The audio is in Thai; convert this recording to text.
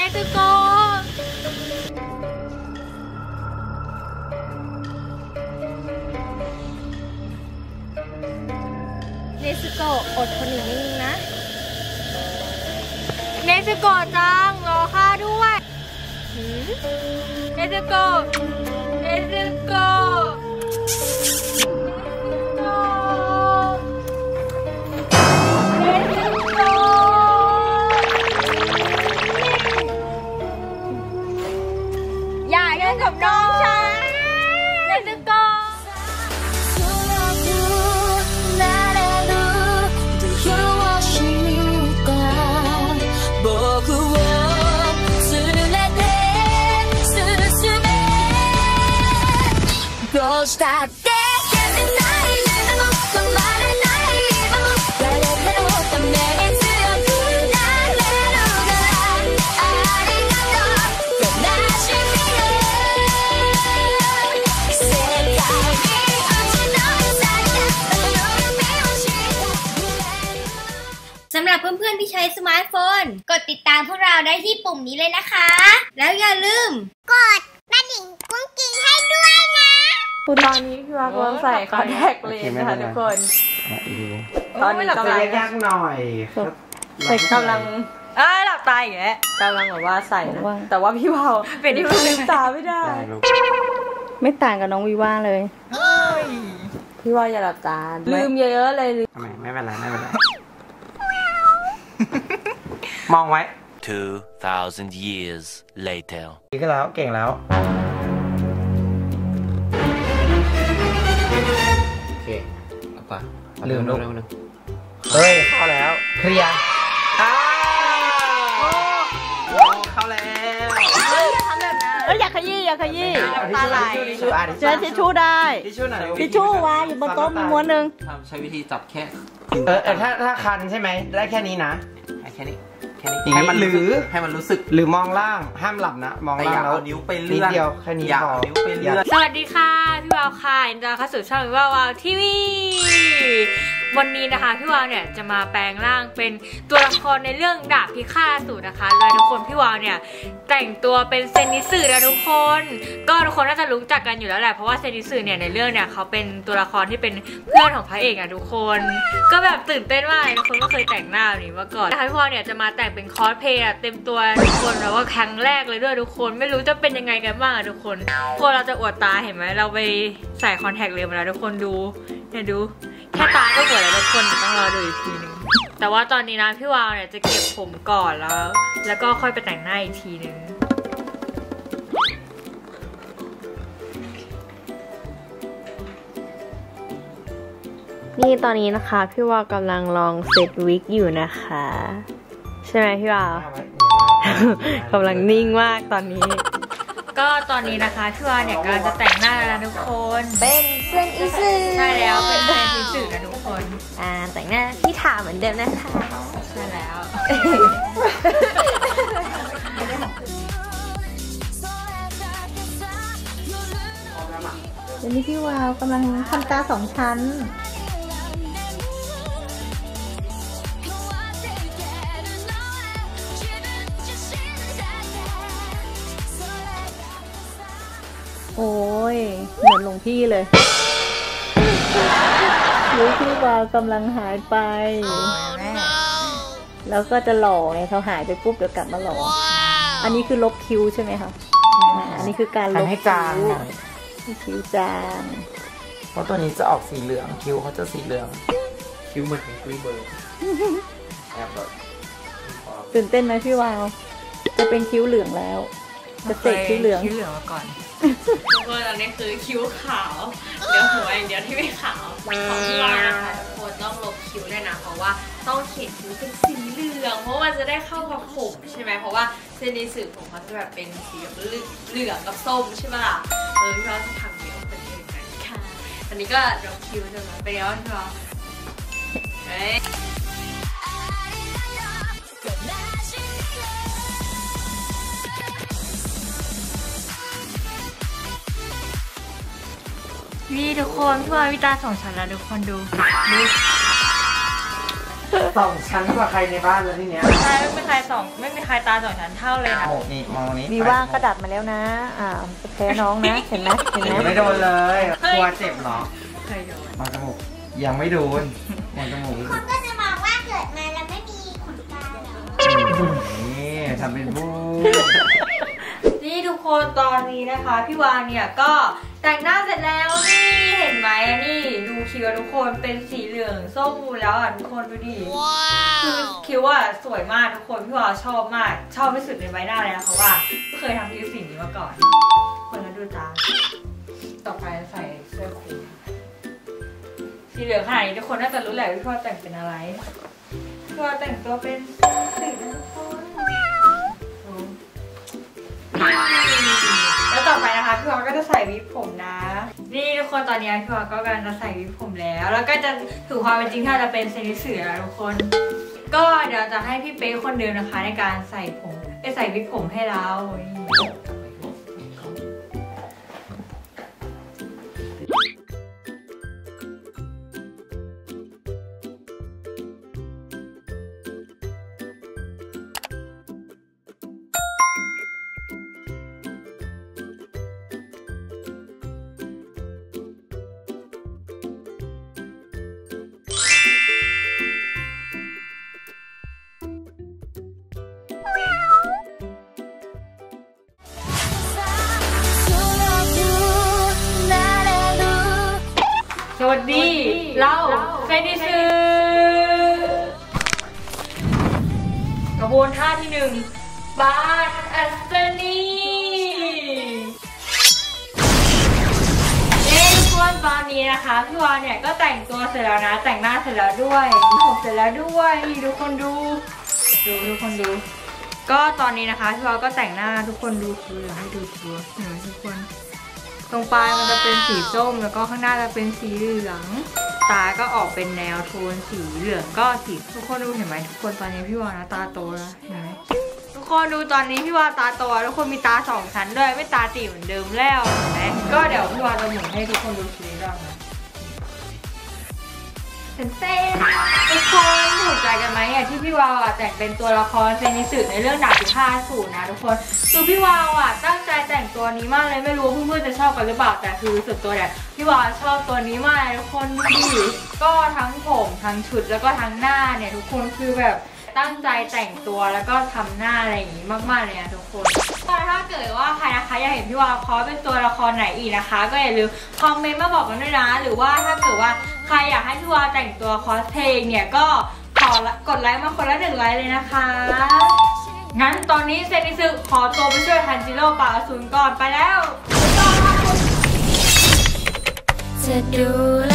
ซึโกะเนซึโกะอดทนอีกนิดนึงนะเนซึโกะจังรอข้าด้วยเนซึโกะเนซึโกะอย่ายุ่งกับน้องฉันเนซึโกะสำหรับเพื่อนๆที่ใช้สมาร์ทโฟนกดติดตามพวกเราได้ที่ปุ่มนี้เลยนะคะแล้วอย่าลืมกดกระดิ่งกุ้งกิ้งให้ด้วยนะตอนนี้พี่วากำลังใส่คอนแทคเลนส์นะคะทุกคนตอนนี้กำลังยากหน่อยใส่กำลังหลับตาอย่างเงี้ยกำลังแบบว่าใส่นะแต่ว่าพี่วาวเป็นที่ลืมตาไม่ได้ไม่ต่างกับน้องวีว่าเลยพี่วาวอย่าหลับตาลืมเยอะๆเลยทำไมไม่เป็นไรไม่เป็นไรมองไว้ 2,000 years later ดีขึ้นแล้วเก่งแล้วโอเคเอาไปลืมลูกเฮ้ยเข้าแล้วเคลียร์เข้าแล้วอย่าทำแบบนั้นอย่าขยี้อย่าขยี้ตาไหลเจอทิชชู่ได้ทิชชู่วางอยู่บนโต๊ะมีม้วนหนึ่งใช้วิธีจับแค่ถ้าคันใช่ไหมได้แค่นี้นะแค่นี้ให้มันรู้สึกหรือมองล่างห้ามหลับนะมองล่างแล้วนิ้วไปเลื่อนนิดเดียวแค่นี้พอสวัสดีค่ะพี่วาวค่ะยินดีต้อนรับเข้าสู่ช่องพี่วาวทีวีวันนี้นะคะพี่วาวเนี่ยจะมาแปลงร่างเป็นตัวละครในเรื่องดาบพิฆาตอสูรนะคะเลยทุกคนพี่วาวเนี่ยแต่งตัวเป็นเซนิสึนะทุกคนก็ทุกคนน่าจะรู้จักกันอยู่แล้วแหละเพราะว่าเซนิสึเนี่ยในเรื่องเนี่ยเขาเป็นตัวละครที่เป็นเพื่อนของพระเอกอะทุกคนก็แบบตื่นเต้นมากทุกคนก็เคยแต่งหน้าแบบนี้มาก่อนนะคะพี่วาวเนี่ยจะมาแต่งเป็นคอสเพลย์เต็มตัวทุกคนแล้วว่าครั้งแรกเลยด้วยทุกคนไม่รู้จะเป็นยังไงกันบ้างทุกคนเราจะอวดตาเห็นไหมเราไปใส่คอนแทคเลนส์มาแล้วทุกคนดูเนี่ยดูแค่ตาก็ปวดแล้วทุกคนต้องรอดูอีกทีนึงแต่ว่าตอนนี้นะพี่วาวเนี่ยจะเก็บผมก่อนแล้วก็ค่อยไปแต่งหน้าอีกทีนึงนี่ตอนนี้นะคะพี่วาวกำลังลองเซตวิกอยู่นะคะใช่ไหมพี่วาวกำลังนิ่งมากตอนนี้ก็ตอนนี้นะคะพี่วาวเนี่ยกำลังจะแต่งหน้าแล้วทุกคนเป็นเซนอิสึใช่แล้วเป็นเซนอิสึนะทุกคนแต่งหน้าที่ถามเหมือนเดิมนะคะใช่แล้วเดี๋ยวนี้พี่วาวกำลังทำตา2 ชั้นโอ้ยเหมือนหลวงพี่เลยคิ้วพี่วาวกำลังหายไปแล้วก็จะหล่อไงเขาหายไปปุ๊บเดี๋ยวกลับมาหล่ออันนี้คือลบคิ้วใช่ไหมคะอันนี้คือการลบให้จางคิ้วจางเพราะตัวนี้จะออกสีเหลืองคิ้วเขาจะสีเหลืองคิ้วเหมือนของกรีเบอร์แอบแบบตื่นเต้นไหมพี่วาวจะเป็นคิ้วเหลืองแล้วจะเสกคิ้วเหลืองมาก่อนทุกคนตอนนี้คือคิ้วขาวเดี๋ยวหัวอย่างเดียวที่ไม่ขาวของพี่วาวนะคะทุกคนต้องลบคิ้วด้วยนะเพราะว่าต้องเขียนคิ้วเป็นสีเหลืองเพราะว่าจะได้เข้ากับผมใช่ไหมเพราะว่าเซนิสึผมเขาจะแบบเป็นสีแบบเหลืองกับส้มใช่ไหมล่ะพี่วาวจะทำเดี๋ยวเป็นยังไงค่ะอันนี้ก็ลบคิ้วจะมาเป็นยังไงพี่วาวนี่ทุกคนพี่วาววิตา2 ชั้นแล้วทุกคนดู 2 ชั้นกว่าใครในบ้านแล้วที่เนี้ยใช่ไม่มีใครตา2 ชั้นเท่าเลยนะนี่มองนี้มีว่างกระดัดมาแล้วนะจะแพ้น้องนะเห็นไหมไม่โดนเลยกลัวเจ็บเหรอเคยโดนมองจมูกยังไม่โดนมองจมูกคนก็จะมองว่าเกิดมาแล้วไม่มีขนตาเหรอนี่ทำเป็นบู๊นี่ทุกคนตอนนี้นะคะพี่วานเนี่ยก็แต่งหน้าเสร็จแล้วนี่เห็นไหมนี่ดูคิ้วทุกคนเป็นสีเหลืองส้มแล้วทุกคนดูดิคือคิ้วสวยมากทุกคนพี่วานชอบมากชอบที่สุดในใบหน้าเลยนะเพราะว่าไม่เคยทำคิ้วสีนี้มาก่อนคนละดูตาต่อไปใส่เสื้อคลุมสีเหลืองขนาดนี้ทุกคนน่าจะรู้แหละว่าพี่วานแต่งเป็นอะไรพี่วานแต่งตัวเป็นสีนะทุกคนแล้วต่อไปนะคะพี่วาก็จะใส่วิกผมนะ นี่ทุกคนตอนนี้พี่วาก็กำลังจะใส่วิกผมแล้วก็จะถือความเป็นจริงถ้าจะเป็นเซนิสึแล้วทุกคน ก็เดี๋ยวจะให้พี่เป๊คนเดิมนะคะในการใส่ผมใส่วิกผมให้เราสวัสดีเราเซนิสึกระบวนท่าที่1บานอัศนีทุกคนตอนนี้นะคะพี่วานเนี่ยก็แต่งตัวเสร็จแล้วนะแต่งหน้าเสร็จแล้วด้วยผมเสร็จแล้วด้วยนี่ทุกคนดูทุกคนดูก็ตอนนี้นะคะพี่วานก็แต่งหน้าทุกคนดูคืออยากให้ดูชัวร์เห็นไหมทุกคนตรงปลายมันจะเป็นสีส้มแล้วก็ข้างหน้าจะเป็นสีเหลืองตาก็ออกเป็นแนวโทนสีเหลืองก็สีทุกคนดูเห็นไหมทุกคนตอนนี้พี่วานนะตาโตแล้วเห็นไหมทุกคนดูตอนนี้พี่วานตาโตทุกคนมีตา2 ชั้นด้วยไม่ตาตีเหมือนเดิมแล้วเห็นไหมก็เดี๋ยวพี่วานจะหมุนให้ทุกคนดูทีนี้บ้างนะเต้นทุกคนถูกใจกันไหมที่พี่วาวแต่งเป็นตัวละครเซนิสึในเรื่องดาบพิฆาตศูนย์นะทุกคนคือพี่วาวตั้งใจแต่งตัวนี้มากเลยไม่รู้เพื่อนๆจะชอบกันหรือเปล่าแต่คือส่วนตัวเนี่ยพี่วาวชอบตัวนี้มากทุกคนดูดิก็ทั้งผมทั้งชุดแล้วก็ทั้งหน้าเนี่ยทุกคนคือแบบตั้งใจแต่งตัวแล้วก็ทำหน้าอะไรอย่างนี้มากๆเลยนะทุกคนถ้าเกิดว่าใครนะคะอยากเห็นพี่วาวเขาเป็นตัวละครไหนอีกนะคะก็อย่าลืมคอมเมนต์มาบอกกันด้วยนะหรือว่าถ้าเกิดว่าใครอยากให้พี่วาวแต่งตัวคอสเพลย์เนี่ยก็ขอกดไลค์มาคนละ1 ไลค์เลยนะคะงั้นตอนนี้เซนิสึขอตัวไปช่วยทันจิโร่ป่าอสูรก่อนไปแล้วจะดู